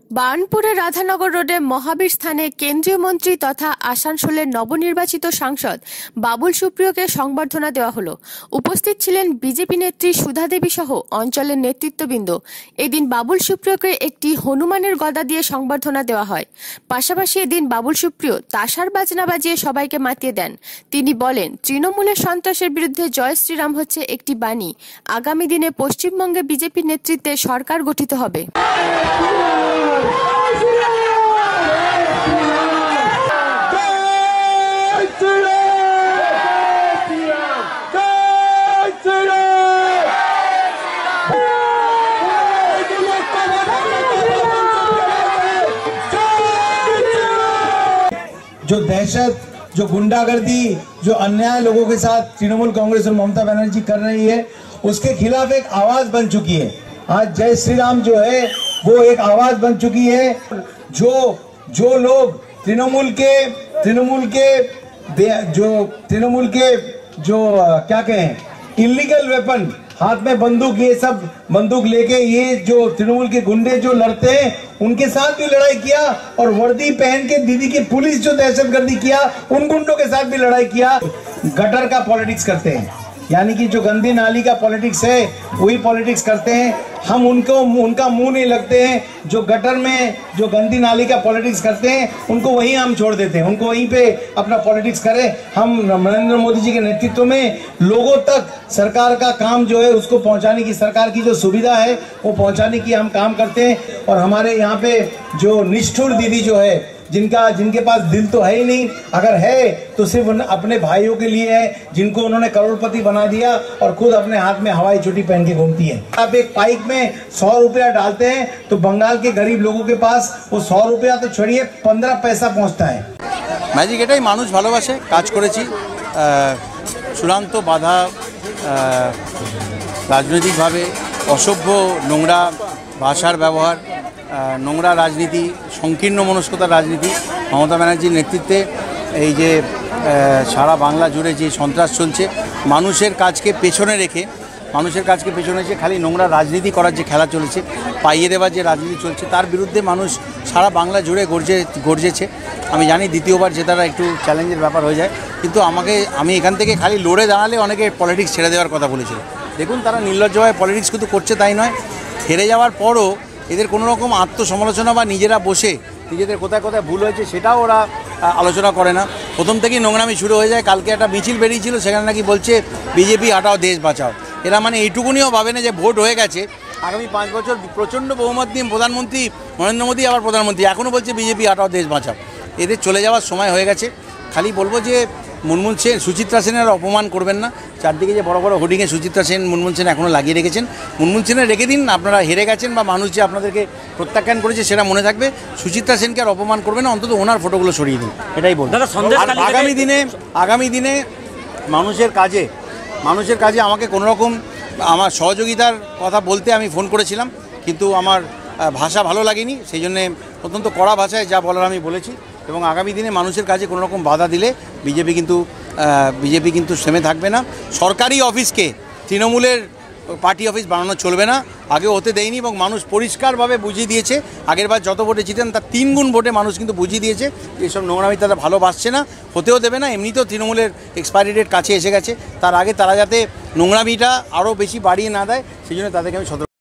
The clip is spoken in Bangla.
বার্নপুরের রাধানগর রোডে মহাবীর স্থানে কেন্দ্রীয় মন্ত্রী তথা আসানসোলের নবনির্বাচিত সাংসদ বাবুল সুপ্রিয়কে সংবর্ধনা দেওয়া হলো। উপস্থিত ছিলেন বিজেপি নেত্রী সুধা দেবী সহ অঞ্চলের নেতৃত্ববৃন্দ। এদিন বাবুল সুপ্রিয়কে একটি হনুমানের গদা দিয়ে সংবর্ধনা দেওয়া হয়। পাশাপাশি এদিন বাবুল সুপ্রিয় তাশার বাজনা বাজিয়ে সবাইকে মাতিয়ে দেন। তিনি বলেন, তৃণমূলের সন্ত্রাসের বিরুদ্ধে জয় শ্রীরাম হচ্ছে একটি বাণী। আগামী দিনে পশ্চিমবঙ্গে বিজেপির নেতৃত্বে সরকার গঠিত হবে। जो दहशत, जो गुंडागर्दी, जो अन्याय लोगों के साथ तृणमूल कांग्रेस और ममता बनर्जी कर रही है, उसके खिलाफ एक आवाज बन चुकी है। आज जय श्री राम जो है वो एक आवाज बन चुकी है। जो लोग तृणमूल के जो क्या कहें इलीगल वेपन, हाथ में बंदूक, ये सब बंदूक लेके ये जो तृणमूल के गुंडे जो लड़ते हैं उनके साथ भी लड़ाई किया, और वर्दी पहन के दीदी की पुलिस जो दहशतगर्दी किया उन गुंडों के साथ भी लड़ाई किया। गटर का पॉलिटिक्स करते हैं, यानी कि जो गंदी नाली का पॉलिटिक्स है वही पॉलिटिक्स करते हैं। हम उनका मुंह नहीं लगते हैं। जो गटर में जो गंदी नाली का पॉलिटिक्स करते हैं उनको वहीं हम छोड़ देते हैं, उनको वहीं पे अपना पॉलिटिक्स करें। हम नरेंद्र मोदी जी के नेतृत्व में लोगों तक सरकार का काम जो है उसको पहुंचाने की, सरकार की जो सुविधा है वो पहुंचाने की हम काम करते हैं। और हमारे यहाँ पे जो निष्ठुर दीदी जो है, जिनके पास दिल तो है ही नहीं, अगर है तो सिर्फ अपने भाइयों के लिए है, जिनको उन्होंने करोड़पति बना दिया और खुद अपने हाथ में हवाई चोटी पहन के घूमती है। आप एक पाइप में 100 रुपया डालते हैं तो बंगाल के गरीब लोगों के पास वो 100 रुपया तो छोड़िए 15 पैसा पहुंचता है। ম্যাজিক এটাই, মানুষ ভালোবাসে, কাজ করেছি। চূড়ান্ত বাধা রাজনৈতিকভাবে অসভ্য নোংরা ভাষার ব্যবহার, নোংরা রাজনীতি, সংকীর্ণ মনস্কতার রাজনীতি, মমতা ব্যানার্জির নেতৃত্বে এই যে সারা বাংলা জুড়ে যে সন্ত্রাস চলছে, মানুষের কাজকে পেছনে রেখে খালি নোংরা রাজনীতি করার যে খেলা চলেছে, পাইয়ে দেওয়ার যে রাজনীতি চলছে, তার বিরুদ্ধে মানুষ সারা বাংলা জুড়ে গর্জেছে। আমি জানি দ্বিতীয়বার জেতাটা একটু চ্যালেঞ্জের ব্যাপার হয়ে যায়, কিন্তু আমি এখান থেকে খালি লড়ে দাঁড়ালে অনেকে পলিটিক্স ছেড়ে দেওয়ার কথা বলেছিল। দেখুন, তারা নির্লজ্জভাবে পলিটিক্স কিন্তু করছে, তাই নয়, হেরে যাওয়ার পরও এদের কোনো রকম আত্মসমালোচনা বা নিজেরা বসে নিজেদের কোথায় কোথায় ভুল হয়েছে সেটাও ওরা আলোচনা করে না। প্রথম থেকেই নোংরামি শুরু হয়ে যায়। কালকে একটা মিছিল বেরিয়েছিল, সেখানে নাকি বলছে বিজেপি হাটাও দেশ বাঁচাও। এরা মানে এইটুকুনিও ভাবে না যে ভোট হয়ে গেছে, আগামী 5 বছর প্রচণ্ড বহুমত নিয়ে প্রধানমন্ত্রী নরেন্দ্র মোদী আবার প্রধানমন্ত্রী, এখনও বলছে বিজেপি হাটাও দেশ বাঁচাও। এদের চলে যাওয়ার সময় হয়ে গেছে। খালি বলবো যে মুনমুন সেন, সুচিত্রা সেনের অপমান করবেন না। চারদিকে যে বড় বড় হোর্ডিংয়ে সুচিত্রা সেন, মুনমুন সেন এখনও লাগিয়ে রেখেছেন, মুনমুন সেনের রেখে দিন। আপনারা হেরে গেছেন বা মানুষ যে আপনাদেরকে প্রত্যাখ্যান করেছে সেটা মনে থাকবে। সুচিত্রা সেনকে আর অপমান করবেন না, অন্তত ওনার ফটোগুলো সরিয়ে দিন, এটাই বলবো। আগামী দিনে মানুষের কাজে আমাকে কোনোরকম আমার সহযোগিতার কথা বলতে আমি ফোন করেছিলাম, কিন্তু আমার ভাষা ভালো লাগেনি, সেই জন্যে অত্যন্ত কড়া ভাষায় যা বলার আমি বলেছি। এবং আগামী দিনে মানুষের কাজে কোনো রকম বাধা দিলে বিজেপি কিন্তু থেমে থাকবে না। সরকারি অফিসকে তৃণমূলের পার্টি অফিস বানানো চলবে না, আগেও হতে দেয়নি, এবং মানুষ পরিষ্কারভাবে বুঝিয়ে দিয়েছে। আগেরবার যত ভোটে জিতেন তার 3 গুণ ভোটে মানুষ কিন্তু বুঝিয়ে দিয়েছে এইসব নোংরামি তারা ভালোবাসছে না, হতেও দেবে না। এমনিতেও তৃণমূলের এক্সপায়ারি ডেট কাছে এসে গেছে, তার আগে তারা যাতে নোংরামিটা আরও বেশি বাড়িয়ে না দেয় সেই জন্য তাদেরকে আমি